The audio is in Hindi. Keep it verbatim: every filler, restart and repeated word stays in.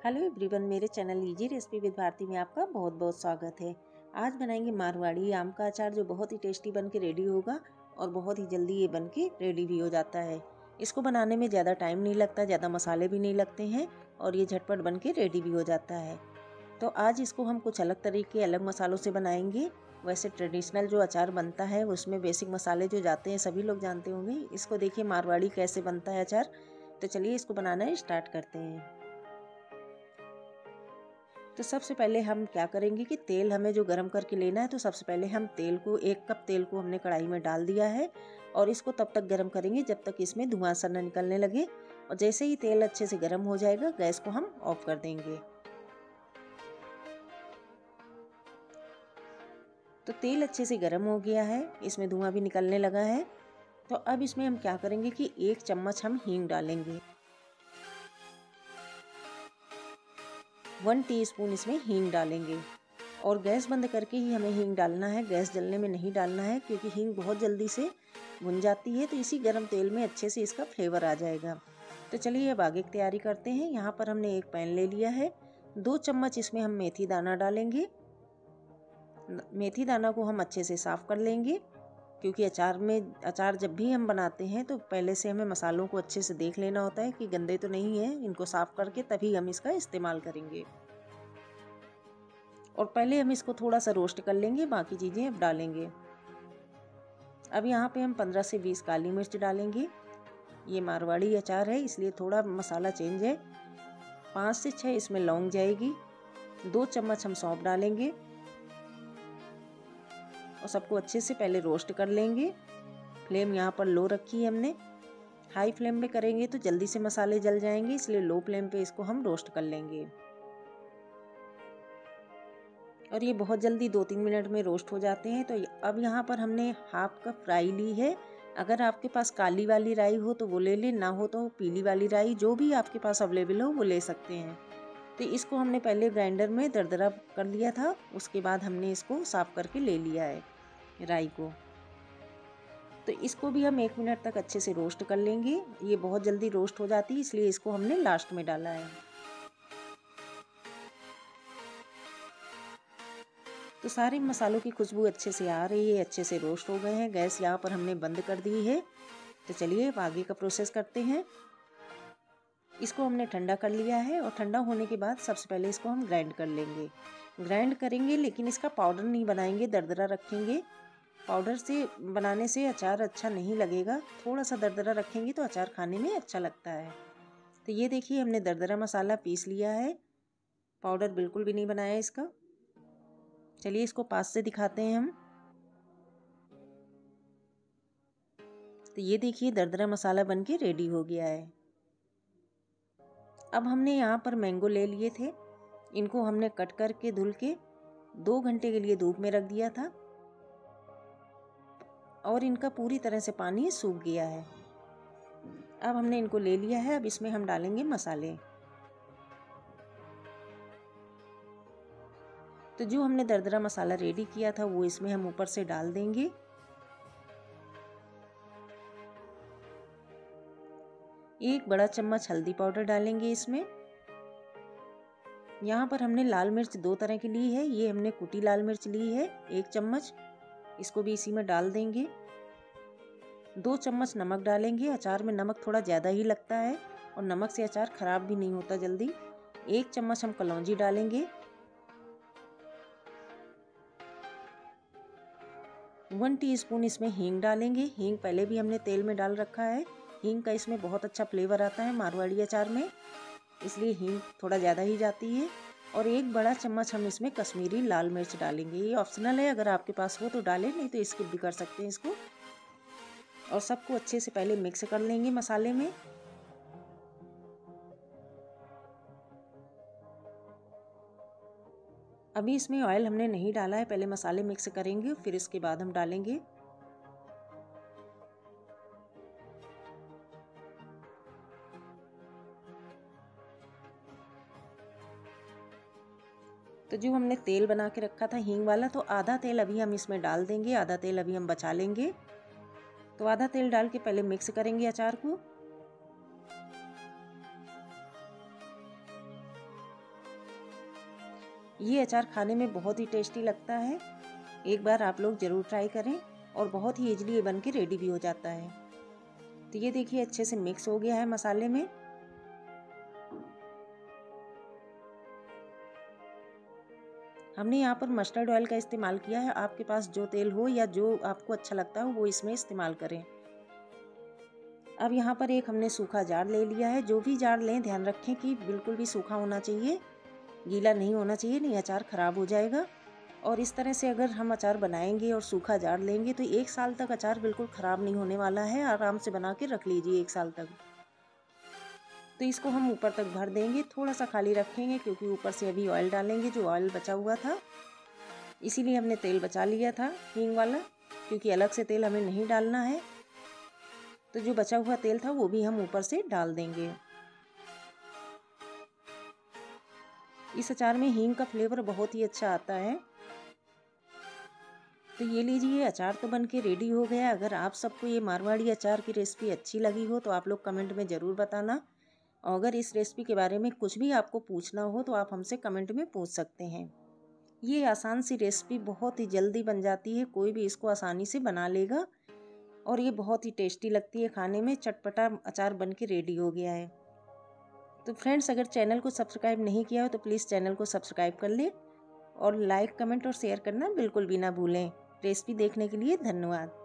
हेलो एवरीवन, मेरे channel easy recipe with Bharti में आपका बहुत बहुत स्वागत है। आज बनाएंगे मारवाड़ी आम का अचार, जो बहुत ही टेस्टी बन के रेडी होगा और बहुत ही जल्दी ये बन के रेडी भी हो जाता है। इसको बनाने में ज़्यादा टाइम नहीं लगता, ज़्यादा मसाले भी नहीं लगते हैं और ये झटपट बन के रेडी भी हो जाता है। तो आज इसको हम कुछ अलग तरीके अलग मसालों से बनाएंगे। वैसे ट्रेडिशनल जो अचार बनता है उसमें बेसिक मसाले जो जाते हैं सभी लोग जानते होंगे। इसको देखिए मारवाड़ी कैसे बनता है अचार। तो चलिए इसको बनाना स्टार्ट करते हैं। तो सबसे पहले हम क्या करेंगे कि तेल हमें जो गरम करके लेना है, तो सबसे पहले हम तेल को एक कप तेल को हमने कढ़ाई में डाल दिया है और इसको तब तक गरम करेंगे जब तक इसमें धुआं सा न निकलने लगे। और जैसे ही तेल अच्छे से गरम हो जाएगा, गैस को हम ऑफ कर देंगे। तो तेल अच्छे से गरम हो गया है, इसमें धुआं भी निकलने लगा है। तो अब इसमें हम क्या करेंगे कि एक चम्मच हम हींग डालेंगे। वन टीस्पून इसमें हींग डालेंगे और गैस बंद करके ही हमें हींग डालना है। गैस जलने में नहीं डालना है क्योंकि हींग बहुत जल्दी से भुन जाती है, तो इसी गर्म तेल में अच्छे से इसका फ्लेवर आ जाएगा। तो चलिए अब आगे की तैयारी करते हैं। यहाँ पर हमने एक पैन ले लिया है, दो चम्मच इसमें हम मेथी दाना डालेंगे। मेथी दाना को हम अच्छे से साफ़ कर लेंगे क्योंकि अचार में अचार जब भी हम बनाते हैं तो पहले से हमें मसालों को अच्छे से देख लेना होता है कि गंदे तो नहीं है। इनको साफ़ करके तभी हम इसका इस्तेमाल करेंगे। और पहले हम इसको थोड़ा सा रोस्ट कर लेंगे, बाकी चीज़ें अब डालेंगे। अब यहाँ पे हम पंद्रह से बीस काली मिर्च डालेंगे। ये मारवाड़ी अचार है इसलिए थोड़ा मसाला चेंज है। पाँच से छः इसमें लौंग जाएगी। दो चम्मच हम सौंफ डालेंगे और सबको अच्छे से पहले रोस्ट कर लेंगे। फ्लेम यहाँ पर लो रखी है हमने। हाई फ्लेम पे करेंगे तो जल्दी से मसाले जल जाएंगे, इसलिए लो फ्लेम पे इसको हम रोस्ट कर लेंगे। और ये बहुत जल्दी दो तीन मिनट में रोस्ट हो जाते हैं। तो अब यहाँ पर हमने हाफ कप राई ली है। अगर आपके पास काली वाली राई हो तो वो ले लें, ना हो तो पीली वाली राई, जो भी आपके पास अवेलेबल हो वो ले सकते हैं। तो इसको हमने पहले ग्राइंडर में दरदरा कर लिया था, उसके बाद हमने इसको साफ करके ले लिया है राई को। तो इसको भी हम एक मिनट तक अच्छे से रोस्ट कर लेंगे। ये बहुत जल्दी रोस्ट हो जाती है इसलिए इसको हमने लास्ट में डाला है। तो सारे मसालों की खुशबू अच्छे से आ रही है, अच्छे से रोस्ट हो गए हैं। गैस यहाँ पर हमने बंद कर दी है। तो चलिए अब आगे का प्रोसेस करते हैं। इसको हमने ठंडा कर लिया है और ठंडा होने के बाद सबसे पहले इसको हम ग्राइंड कर लेंगे। ग्राइंड करेंगे लेकिन इसका पाउडर नहीं बनाएंगे, दरदरा रखेंगे। पाउडर से बनाने से अचार अच्छा नहीं लगेगा, थोड़ा सा दरदरा रखेंगे तो अचार खाने में अच्छा लगता है। तो ये देखिए हमने दरदरा मसाला पीस लिया है, पाउडर बिल्कुल भी नहीं बनाया इसका। चलिए इसको पास से दिखाते हैं हम। तो ये देखिए दरदरा मसाला बनके रेडी हो गया है। अब हमने यहाँ पर मैंगो ले लिए थे, इनको हमने कट करके धुल के दो घंटे के लिए धूप में रख दिया था और इनका पूरी तरह से पानी सूख गया है। अब हमने इनको ले लिया है। अब इसमें हम डालेंगे मसाले। तो जो हमने दरदरा मसाला रेडी किया था वो इसमें हम ऊपर से डाल देंगे। एक बड़ा चम्मच हल्दी पाउडर डालेंगे इसमें। यहाँ पर हमने लाल मिर्च दो तरह की ली है, ये हमने कुटी लाल मिर्च ली है एक चम्मच, इसको भी इसी में डाल देंगे। दो चम्मच नमक डालेंगे। अचार में नमक थोड़ा ज़्यादा ही लगता है और नमक से अचार खराब भी नहीं होता जल्दी। एक चम्मच हम कलौंजी डालेंगे। वन टीस्पून इसमें हींग डालेंगे। हींग पहले भी हमने तेल में डाल रखा है। हींग का इसमें बहुत अच्छा फ्लेवर आता है मारवाड़ी अचार में, इसलिए हींग थोड़ा ज़्यादा ही जाती है। और एक बड़ा चम्मच हम इसमें कश्मीरी लाल मिर्च डालेंगे। ये ऑप्शनल है, अगर आपके पास हो तो डालें, नहीं तो स्किप भी कर सकते हैं इसको। और सबको अच्छे से पहले मिक्स कर लेंगे मसाले में। अभी इसमें ऑयल हमने नहीं डाला है, पहले मसाले मिक्स करेंगे फिर इसके बाद हम डालेंगे। तो जो हमने तेल बना के रखा था हींग वाला, तो आधा तेल अभी हम इसमें डाल देंगे, आधा तेल अभी हम बचा लेंगे। तो आधा तेल डाल के पहले मिक्स करेंगे अचार को। ये अचार खाने में बहुत ही टेस्टी लगता है। एक बार आप लोग ज़रूर ट्राई करें और बहुत ही इजली ये बन के रेडी भी हो जाता है। तो ये देखिए अच्छे से मिक्स हो गया है मसाले में। हमने यहाँ पर मस्टर्ड ऑयल का इस्तेमाल किया है। आपके पास जो तेल हो या जो आपको अच्छा लगता हो वो इसमें इस्तेमाल करें। अब यहाँ पर एक हमने सूखा जार ले लिया है। जो भी जार लें ध्यान रखें कि बिल्कुल भी सूखा होना चाहिए, गीला नहीं होना चाहिए, नहीं अचार ख़राब हो जाएगा। और इस तरह से अगर हम अचार बनाएंगे और सूखा जार लेंगे तो एक साल तक अचार बिल्कुल ख़राब नहीं होने वाला है। आराम से बना के रख लीजिए एक साल तक। तो इसको हम ऊपर तक भर देंगे, थोड़ा सा खाली रखेंगे क्योंकि ऊपर से अभी ऑयल डालेंगे, जो ऑयल बचा हुआ था। इसीलिए हमने तेल बचा लिया था हींग वाला, क्योंकि अलग से तेल हमें नहीं डालना है। तो जो बचा हुआ तेल था वो भी हम ऊपर से डाल देंगे। इस अचार में हींग का फ्लेवर बहुत ही अच्छा आता है। तो ये लीजिए, अचार तो बन के रेडी हो गया। अगर आप सबको ये मारवाड़ी अचार की रेसिपी अच्छी लगी हो तो आप लोग कमेंट में ज़रूर बताना। और अगर इस रेसिपी के बारे में कुछ भी आपको पूछना हो तो आप हमसे कमेंट में पूछ सकते हैं। ये आसान सी रेसिपी बहुत ही जल्दी बन जाती है, कोई भी इसको आसानी से बना लेगा। और ये बहुत ही टेस्टी लगती है खाने में। चटपटा अचार बन के रेडी हो गया है। तो फ्रेंड्स, अगर चैनल को सब्सक्राइब नहीं किया हो तो प्लीज़ चैनल को सब्सक्राइब कर लें और लाइक, कमेंट और शेयर करना बिल्कुल भी ना भूलें। रेसिपी देखने के लिए धन्यवाद।